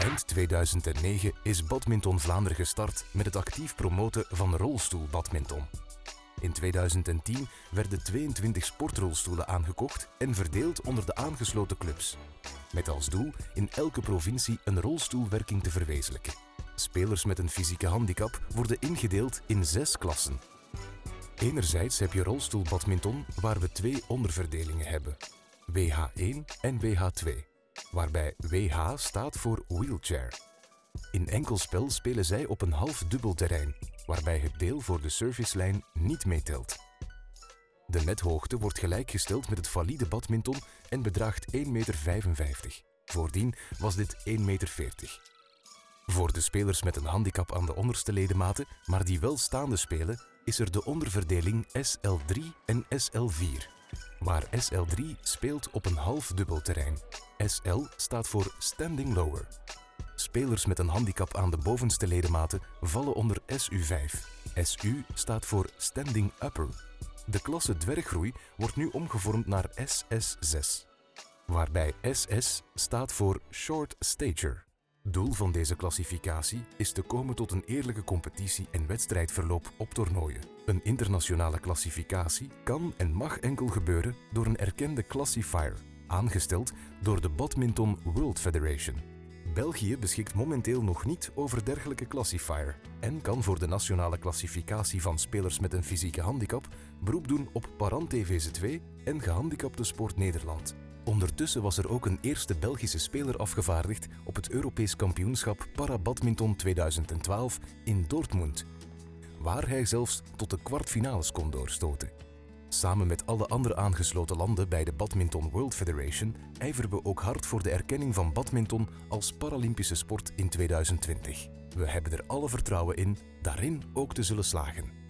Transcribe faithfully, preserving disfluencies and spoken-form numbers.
Eind tweeduizend negen is Badminton Vlaanderen gestart met het actief promoten van rolstoelbadminton. In tweeduizend tien werden tweeëntwintig sportrolstoelen aangekocht en verdeeld onder de aangesloten clubs. Met als doel in elke provincie een rolstoelwerking te verwezenlijken. Spelers met een fysieke handicap worden ingedeeld in zes klassen. Enerzijds heb je rolstoelbadminton waar we twee onderverdelingen hebben. W H één en W H twee, waarbij W H staat voor wheelchair. In enkelspel spelen zij op een half dubbel terrein, waarbij het deel voor de servicelijn niet meetelt. De nethoogte wordt gelijkgesteld met het valide badminton en bedraagt één meter vijfenvijftig. Voordien was dit één meter veertig. Voor de spelers met een handicap aan de onderste ledematen, maar die wel staande spelen, is er de onderverdeling S L drie en S L vier, waar S L drie speelt op een half dubbel terrein. S L staat voor Standing Lower. Spelers met een handicap aan de bovenste ledematen vallen onder S U vijf. S U staat voor Standing Upper. De klasse dwerggroei wordt nu omgevormd naar S S zes, waarbij S S staat voor Short Stature. Doel van deze klassificatie is te komen tot een eerlijke competitie en wedstrijdverloop op toernooien. Een internationale klassificatie kan en mag enkel gebeuren door een erkende classifier, aangesteld door de Badminton World Federation. België beschikt momenteel nog niet over dergelijke classifier en kan voor de nationale klassificatie van spelers met een fysieke handicap beroep doen op Parent T V Z twee en Gehandicapte Sport Nederland. Ondertussen was er ook een eerste Belgische speler afgevaardigd op het Europees kampioenschap Para-Badminton tweeduizend twaalf in Dortmund, waar hij zelfs tot de kwartfinales kon doorstoten. Samen met alle andere aangesloten landen bij de Badminton World Federation ijveren we ook hard voor de erkenning van badminton als Paralympische sport in tweeduizend twintig. We hebben er alle vertrouwen in daarin ook te zullen slagen.